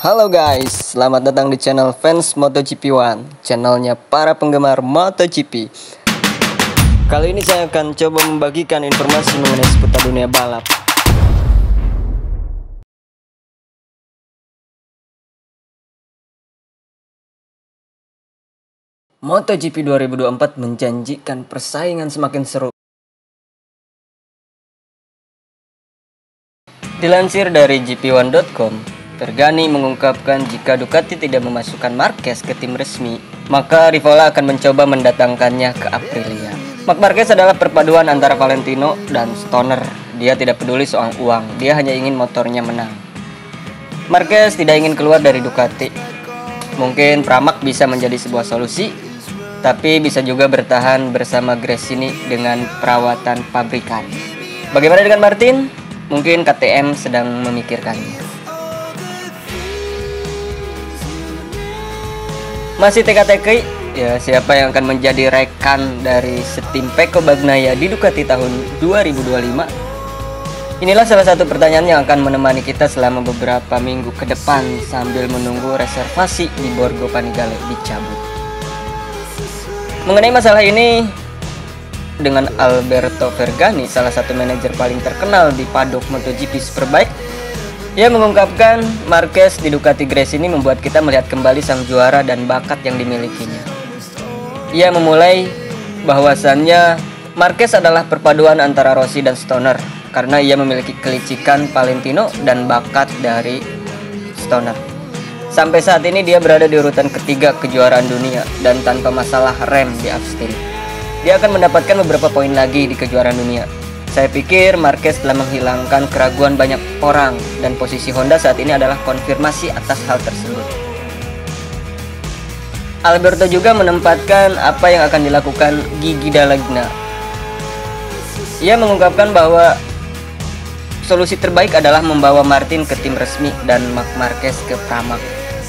Halo guys, selamat datang di channel Fans MotoGP One, channelnya para penggemar MotoGP. Kali ini saya akan coba membagikan informasi mengenai seputar dunia balap. MotoGP 2024 menjanjikan persaingan semakin seru. Dilansir dari gp1.com, Vergani mengungkapkan jika Ducati tidak memasukkan Marquez ke tim resmi, maka Rivola akan mencoba mendatangkannya ke Aprilia. Marc Marquez adalah perpaduan antara Valentino dan Stoner. Dia tidak peduli soal uang, dia hanya ingin motornya menang. Marquez tidak ingin keluar dari Ducati. Mungkin Pramac bisa menjadi sebuah solusi, tapi bisa juga bertahan bersama Gresini dengan perawatan pabrikan. Bagaimana dengan Martin? Mungkin KTM sedang memikirkannya. Masih teka-teki, ya siapa yang akan menjadi rekan dari setim Pecco Bagnaia di Ducati tahun 2025? Inilah salah satu pertanyaan yang akan menemani kita selama beberapa minggu ke depan sambil menunggu reservasi di Borgo Panigale dicabut. Mengenai masalah ini, dengan Alberto Vergani, salah satu manajer paling terkenal di paddock MotoGP Superbike, ia mengungkapkan Marquez di Ducati Gresini membuat kita melihat kembali sang juara dan bakat yang dimilikinya. Ia memulai bahwasannya Marquez adalah perpaduan antara Rossi dan Stoner karena ia memiliki kelicikan Valentino dan bakat dari Stoner. Sampai saat ini dia berada di urutan ketiga kejuaraan dunia dan tanpa masalah rem di Austin. Dia akan mendapatkan beberapa poin lagi di kejuaraan dunia. Saya pikir Marquez telah menghilangkan keraguan banyak orang dan posisi Honda saat ini adalah konfirmasi atas hal tersebut. Alberto juga menempatkan apa yang akan dilakukan Gigi Dall'Igna. Ia mengungkapkan bahwa solusi terbaik adalah membawa Martin ke tim resmi dan Marc Marquez ke Pramac.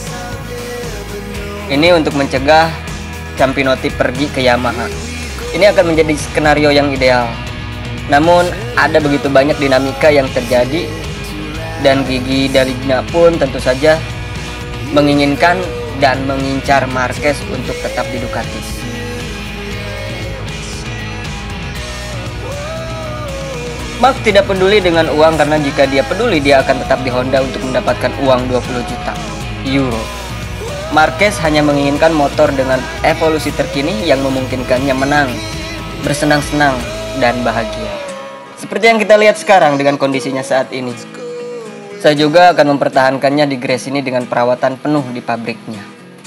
Ini untuk mencegah Campinotti pergi ke Yamaha. Ini akan menjadi skenario yang ideal. Namun ada begitu banyak dinamika yang terjadi dan Gigi Dall'Igna pun tentu saja menginginkan dan mengincar Marquez untuk tetap di Ducati. Marc tidak peduli dengan uang karena jika dia peduli dia akan tetap di Honda untuk mendapatkan uang 20 juta euro. Marquez hanya menginginkan motor dengan evolusi terkini yang memungkinkannya menang, bersenang-senang, dan bahagia. Seperti yang kita lihat sekarang dengan kondisinya saat ini. Saya juga akan mempertahankannya di Gresini dengan perawatan penuh di pabriknya.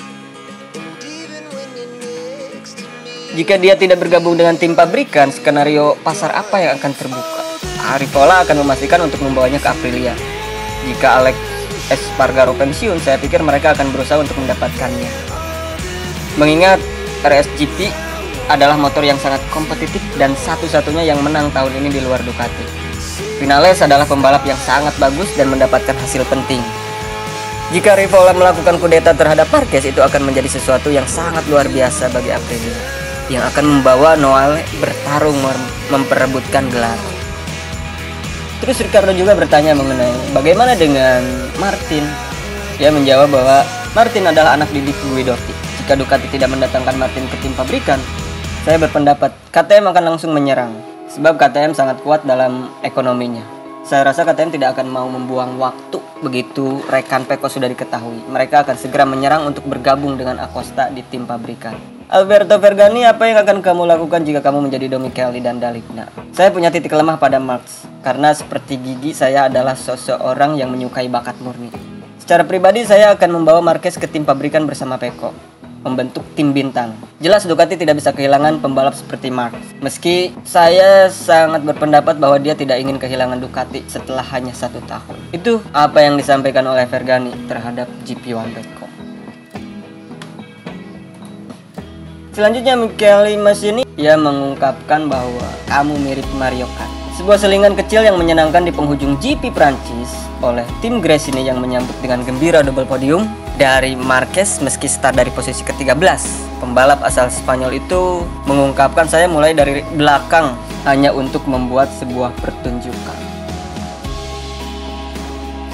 Jika dia tidak bergabung dengan tim pabrikan, skenario pasar apa yang akan terbuka? Rivola akan memastikan untuk membawanya ke Aprilia. Jika Alex Espargaro pensiun, saya pikir mereka akan berusaha untuk mendapatkannya. Mengingat RSGP adalah motor yang sangat kompetitif dan satu-satunya yang menang tahun ini di luar Ducati. Vinales adalah pembalap yang sangat bagus dan mendapatkan hasil penting. Jika Rivola melakukan kudeta terhadap Marquez, itu akan menjadi sesuatu yang sangat luar biasa bagi Aprilia, yang akan membawa Noale bertarung memperebutkan gelar. Terus Ricardo juga bertanya mengenai bagaimana dengan Martin. Dia menjawab bahwa Martin adalah anak didik Guidotti. Jika Ducati tidak mendatangkan Martin ke tim pabrikan, saya berpendapat KTM akan langsung menyerang, sebab KTM sangat kuat dalam ekonominya. Saya rasa KTM tidak akan mau membuang waktu begitu rekan Pecco sudah diketahui. Mereka akan segera menyerang untuk bergabung dengan Acosta di tim pabrikan. Alberto Vergani, apa yang akan kamu lakukan jika kamu menjadi Domicelli dan Dall'Igna? Saya punya titik lemah pada Marx, karena seperti Gigi, saya adalah seseorang yang menyukai bakat murni. Secara pribadi, saya akan membawa Marquez ke tim pabrikan bersama Pecco, membentuk tim bintang. Jelas Ducati tidak bisa kehilangan pembalap seperti Marc. Meski saya sangat berpendapat bahwa dia tidak ingin kehilangan Ducati setelah hanya 1 tahun. Itu apa yang disampaikan oleh Vergani terhadap gp1.com. Selanjutnya Michele Massini, ia mengungkapkan bahwa kamu mirip Mario Kart. Sebuah selingan kecil yang menyenangkan di penghujung GP Prancis oleh tim Gresini yang menyambut dengan gembira double podium dari Marquez meski start dari posisi ke-13. Pembalap asal Spanyol itu mengungkapkan, saya mulai dari belakang hanya untuk membuat sebuah pertunjukan.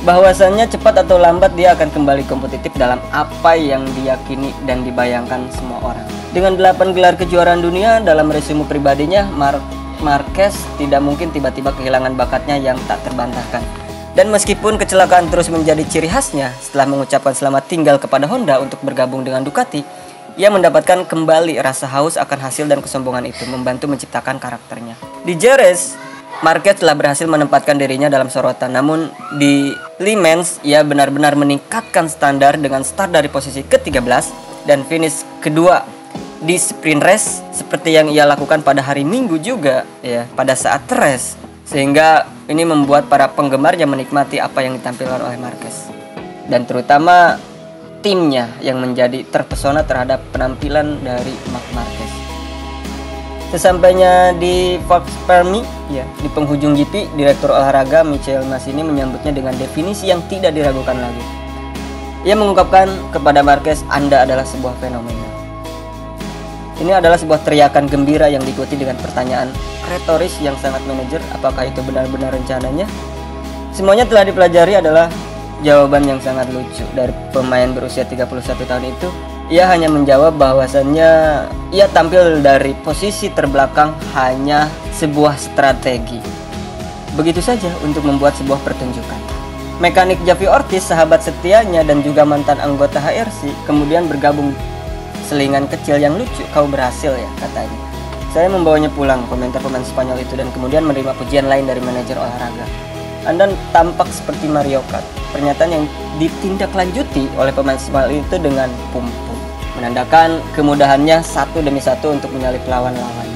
bahwasannya cepat atau lambat dia akan kembali kompetitif dalam apa yang diyakini dan dibayangkan semua orang. Dengan 8 gelar kejuaraan dunia dalam resume pribadinya, Marquez tidak mungkin tiba-tiba kehilangan bakatnya yang tak terbantahkan. Dan meskipun kecelakaan terus menjadi ciri khasnya, setelah mengucapkan selamat tinggal kepada Honda untuk bergabung dengan Ducati, ia mendapatkan kembali rasa haus akan hasil dan kesombongan itu, membantu menciptakan karakternya. Di Jerez, Marquez telah berhasil menempatkan dirinya dalam sorotan, namun di Le Mans ia benar-benar meningkatkan standar dengan start dari posisi ke-13 dan finish kedua di sprint race seperti yang ia lakukan pada hari Minggu juga ya, pada saat race, sehingga ini membuat para penggemarnya menikmati apa yang ditampilkan oleh Marquez dan terutama timnya yang menjadi terpesona terhadap penampilan dari Marc Marquez. Sesampainya di Fox Permi, ya, di penghujung GP, Direktur Olahraga Michael Massini menyambutnya dengan definisi yang tidak diragukan lagi. Ia mengungkapkan kepada Marquez, "Anda adalah sebuah fenomena." Ini adalah sebuah teriakan gembira yang diikuti dengan pertanyaan retoris yang sangat manajer, apakah itu benar-benar rencananya? Semuanya telah dipelajari adalah jawaban yang sangat lucu dari pemain berusia 31 tahun itu. Ia hanya menjawab bahwasannya ia tampil dari posisi terbelakang hanya sebuah strategi. Begitu saja untuk membuat sebuah pertunjukan. Mekanik Javi Ortiz, sahabat setianya dan juga mantan anggota HRC, kemudian bergabung. "Selingan kecil yang lucu, kau berhasil ya," katanya. "Saya membawanya pulang," komentar pemain Spanyol itu, dan kemudian menerima pujian lain dari manajer olahraga. "Anda tampak seperti Mario Kart." Pernyataan yang ditindaklanjuti oleh pemain Spanyol itu dengan pum-pum, menandakan kemudahannya satu demi satu untuk menyalip lawan-lawannya.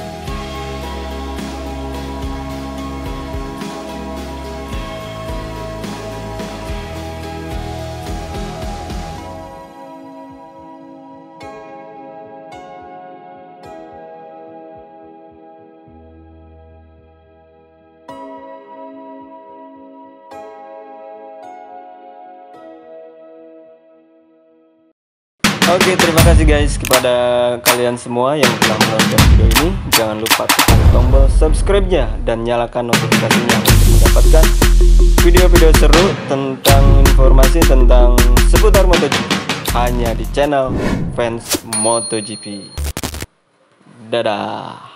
Oke, terima kasih guys kepada kalian semua yang telah menonton video ini. Jangan lupa tekan tombol subscribe-nya dan nyalakan notifikasinya untuk mendapatkan video-video seru tentang informasi tentang seputar MotoGP hanya di channel Fans MotoGP. Dadah.